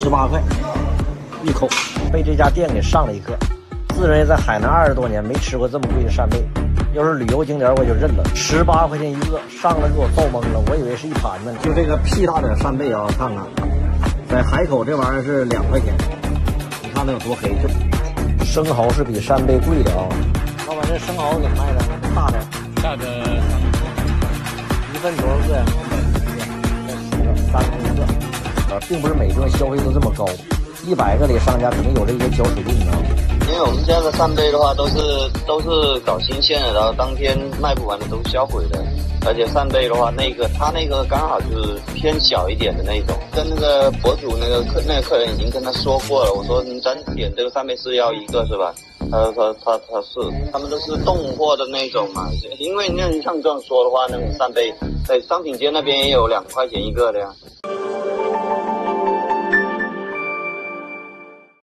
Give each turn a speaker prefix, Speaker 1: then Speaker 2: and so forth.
Speaker 1: 18块一口，被这家店给上了一课。自认为在海南20多年没吃过这么贵的扇贝，要是旅游景点我就认了。18块钱一个，上来给我造懵了，我以为是一盘子。就这个屁大点扇贝啊，看看，在海口这玩意儿是2块钱，你看它有多黑。生蚝是比扇贝贵的啊。老板，这生蚝怎么卖的？大的？
Speaker 2: 大的
Speaker 1: 一份多少个呀？10个，3个一个。并不是每顿消费都这么高，100个里商家肯定有这些搅水论的。
Speaker 3: 因为我们家的扇贝的话都是搞新鲜的，然后当天卖不完的都销毁的。而且扇贝的话，他那个刚好就是偏小一点的那种，跟那个博主那个客人已经跟他说过了，我说咱点这个扇贝是要一个是吧？他说他们都是冻货的那种嘛，因为那像这样说的话，那种扇贝在商品街那边也有2块钱一个的呀。